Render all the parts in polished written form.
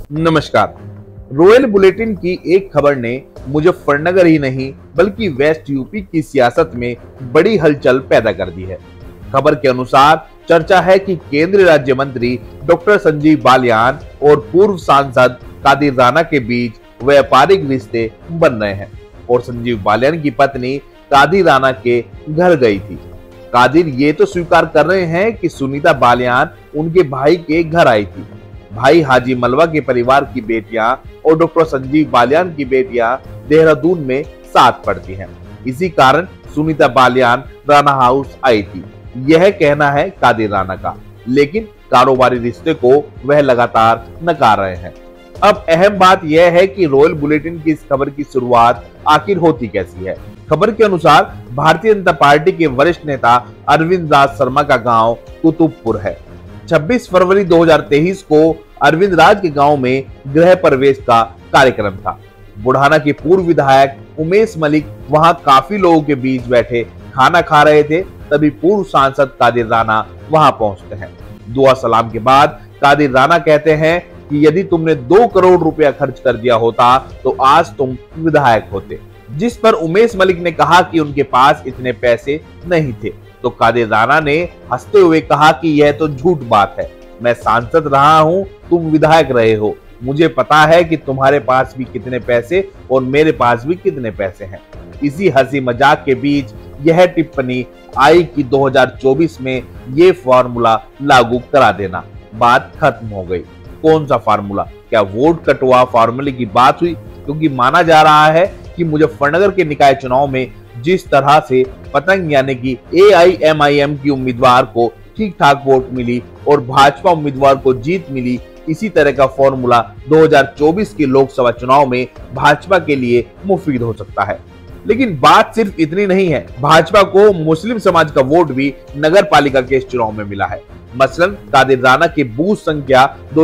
नमस्कार। Royal bulletin की एक खबर ने मुजफ्फरनगर ही नहीं बल्कि वेस्ट यूपी की सियासत में बड़ी हलचल पैदा कर दी है। खबर के अनुसार चर्चा है कि केंद्रीय राज्य मंत्री डॉक्टर संजीव बालियान और पूर्व सांसद कादिर राना के बीच व्यापारिक रिश्ते बन रहे हैं और संजीव बालियान की पत्नी कादिर राना के घर गई थी। कादिर ये तो स्वीकार कर रहे हैं कि सुनीता बालियान उनके भाई के घर आई थी। भाई हाजी मलवा के परिवार की बेटियां और डॉक्टर संजीव बालियान की बेटियां देहरादून में साथ पढ़ती हैं। इसी कारण सुनीता बालियान राणा हाउस आई थी, यह कहना है कादिर राना का। लेकिन कारोबारी रिश्ते को वह लगातार नकार रहे हैं। अब अहम बात यह है कि रॉयल बुलेटिन की इस खबर की शुरुआत आखिर होती कैसी है। खबर के अनुसार भारतीय जनता पार्टी के वरिष्ठ नेता अरविंद राज शर्मा का गांव कुतुबपुर है। 26 फरवरी 2023 को अरविंद राज के गांव में गृह प्रवेश का कार्यक्रम था। बुढ़ाना के पूर्व विधायक उमेश मलिक वहां काफी लोगों के बीच बैठे खाना खा रहे थे, तभी पूर्व सांसद कादिर राना वहां पहुंचते हैं। दुआ सलाम के बाद कादिर राना कहते हैं कि यदि तुमने 2 करोड़ रुपया खर्च कर दिया होता तो आज तुम विधायक होते। जिस पर उमेश मलिक ने कहा कि उनके पास इतने पैसे नहीं थे, तो कादिर राना ने हंसते हुए कहा कि यह तो झूठ बात है, मैं सांसद रहा हूं, तुम विधायक रहे हो, मुझे पता है कि तुम्हारे पास भी कितने पैसे और मेरे पास भी कितने पैसे हैं। इसी हंसी मजाक के बीच यह टिप्पणी आई कि 2024 में ये फार्मूला लागू करा देना। बात खत्म हो गई। कौन सा फार्मूला? क्या वोट कटवा फार्मूले की बात हुई? क्योंकि माना जा रहा है कि मुजफ्फरनगर के निकाय चुनाव में जिस तरह से पतंग यानी कि AIMIM की उम्मीदवार को ठीक ठाक वोट मिली और भाजपा उम्मीदवार को जीत मिली, इसी तरह का फॉर्मूला 2024 के लोकसभा चुनाव में भाजपा के लिए मुफीद हो सकता है। लेकिन बात सिर्फ इतनी नहीं है। भाजपा को मुस्लिम समाज का वोट भी नगर पालिका के इस चुनाव में मिला है। मसलन कादिर राना की बूथ संख्या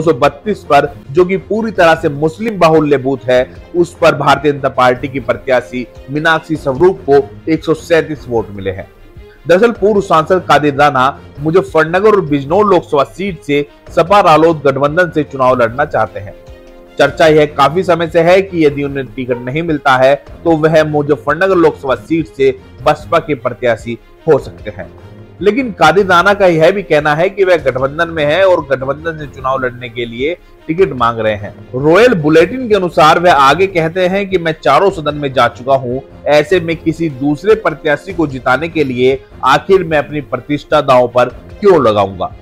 232 पर, जो कि पूरी तरह से मुस्लिम बाहुल्य बूथ है, उस पर भारतीय जनता पार्टी की प्रत्याशी मीनाक्षी स्वरूप को 137 वोट मिले हैं। दरअसल पूर्व सांसद कादिर राना मुजफ्फरनगर और बिजनौर लोकसभा सीट से सपा रालोद गठबंधन से चुनाव लड़ना चाहते हैं। चर्चा यह काफी समय से है कि यदि उन्हें टिकट नहीं मिलता है तो वह मुजफ्फरनगर लोकसभा सीट से बसपा के प्रत्याशी हो सकते हैं। लेकिन कादिर राना का यह भी कहना है कि वह गठबंधन में है और गठबंधन से चुनाव लड़ने के लिए टिकट मांग रहे हैं। रॉयल बुलेटिन के अनुसार वह आगे कहते हैं कि मैं चारों सदन में जा चुका हूं, ऐसे में किसी दूसरे प्रत्याशी को जिताने के लिए आखिर मैं अपनी प्रतिष्ठा दांव पर क्यों लगाऊंगा।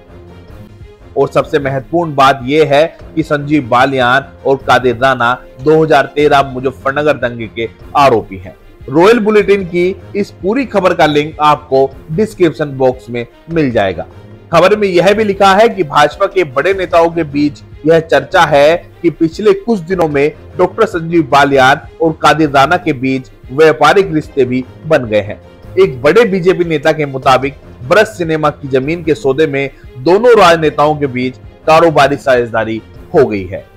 और सबसे महत्वपूर्ण बात यह है कि संजीव बालियान और कादिर राना 2013 मुजफ्फरनगर दंगे के आरोपी हैं। रॉयल बुलेटिन की इस पूरी खबर का लिंक आपको डिस्क्रिप्शन बॉक्स में मिल जाएगा। खबर में यह भी लिखा है कि भाजपा के बड़े नेताओं के बीच यह चर्चा है कि पिछले कुछ दिनों में डॉक्टर संजीव बालियान और कादिर राना के बीच व्यापारिक रिश्ते भी बन गए हैं। एक बड़े बीजेपी नेता के मुताबिक ब्रज सिनेमा की जमीन के सौदे में दोनों राजनेताओं के बीच कारोबारी साझेदारी हो गई है।